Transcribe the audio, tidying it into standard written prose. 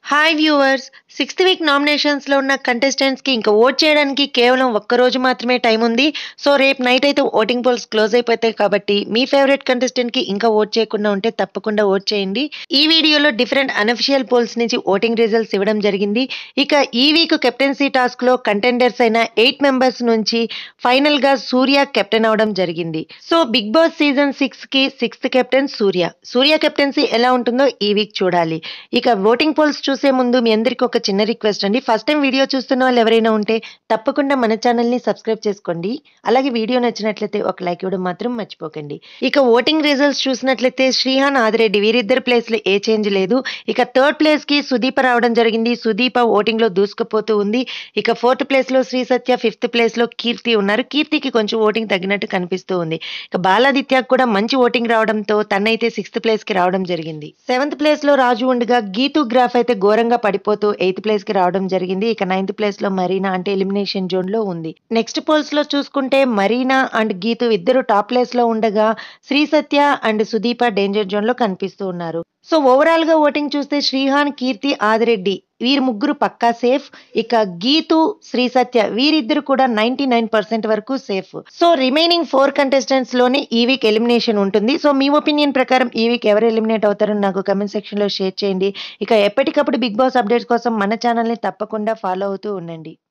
Hi viewers! Sixth week నామినేషన్స్‌లో ఉన్న కంటెస్టెంట్స్‌కి ఇంకా ఓట్ చేయడానికి కేవలం ఒక్క రోజు మాత్రమే టైం ఉంది. సో, రేపు నైట్ అయితే ఓటింగ్ పోల్స్ క్లోజ్ అయిపోతాయి కాబట్టి మీ ఫేవరెట్ కంటెస్టెంట్‌కి ఇంకా ఓట్ చేయకుండా ఉంటే తప్పకుండా ఓట్ చేయండి. ఈ వీడియోలో డిఫరెంట్ అన్‌అఫిషియల్ పోల్స్ నుంచి ఓటింగ్ రిజల్ట్స్ ఇవ్వడం జరిగింది. ఇక ఈ వీక్ కెప్టెన్సీ టాస్క్‌లో కంటెండర్స్ అయిన 8 మెంబర్స్ నుంచి ఫైనల్‌గా సూర్య కెప్టెన్ అవ్వడం జరిగింది. సో, బిగ్ బాస్ సీజన్ 6కి sixth captain Surya. Surya captaincy ఎలా ఉంటుందో ఈ వీక్ చూడాలి. ఇక ఓటింగ్ పోల్స్ చూసే ముందు మీ అందరికి ఒక చిన్న రిక్వెస్ట్ అండి. ఫస్ట్ టైం వీడియో చూస్తున్న వాళ్ళు ఎవరైనా ఉంటే తప్పకుండా మన ఛానల్‌ని సబ్స్క్రైబ్ చేసుకోండి. అలాగే వీడియో నచ్చినట్లయితే ఒక లైక్ ఇవ్వడం మాత్రం మర్చిపోకండి. ఇక ఓటింగ్ రిజల్ట్స్ చూసినట్లయితే శ్రీహాన్, ఆదిరెడ్డి వీరిద్దరి ప్లేస్‌లో ఏ చేంజ్ లేదు. ఇక థర్డ్ ప్లేస్‌కి సుదీప రావడం జరిగింది. సుదీప ఓటింగ్‌లో దూసుకుపోతూ ఉంది. ఇక ఫోర్త్ ప్లేస్‌లో శ్రీ సత్య, ఫిఫ్త్ ప్లేస్‌లో కీర్తి ఉన్నారు. కీర్తికి కొంచెం ఓటింగ్ తగ్గినట్టు కనిపిస్తూ ఉంది. ఇక బాలాదిత్యకు కూడా మంచి ఓటింగ్ రావడంతో తనైతే సిక్స్త్ ప్లేస్‌కి రావడం జరిగింది. సెవెంత్ ప్లేస్‌లో రాజు ఉండగా గీతు గ్రాఫ్ అయితే ఘోరంగా పడిపోతూ ఎయిత్ ప్లేస్‌కి రావడం జరిగింది. ఇక నైన్త్ ప్లేస్‌లో మరీనా అంటే ఎలిమినేషన్ జోన్‌లో ఉంది. నెక్స్ట్ పోల్స్‌లో చూసుకుంటే మరీనా అండ్ గీతు ఇద్దరు టాప్ ప్లేస్‌లో ఉండగా శ్రీ సత్య అండ్ సుదీప డేంజర్ జోన్‌లో కనిపిస్తూ ఉన్నారు. సో, ఓవరాల్‌గా ఓటింగ్ చూస్తే శ్రీహాన్, కీర్తి, ఆదిరెడ్డి వీరు ముగ్గురు పక్కా సేఫ్. ఇక గీతు, శ్రీ సత్య వీరిద్దరు కూడా 99% వరకు సేఫ్. సో, రిమైనింగ్ 4 కంటెస్టెంట్స్ లోనే ఈ వీక్ ఎలిమినేషన్ ఉంటుంది. సో, మీ ఒపీనియన్ ప్రకారం ఈ వీక్ ఎవరు ఎలిమినేట్ అవుతారో నాకు కామెంట్ సెక్షన్‌లో షేర్ చేయండి. ఇక ఎప్పటికప్పుడు బిగ్ బాస్ అప్డేట్స్ కోసం మన ఛానల్‌ని తప్పకుండా ఫాలో అవుతూ ఉండండి.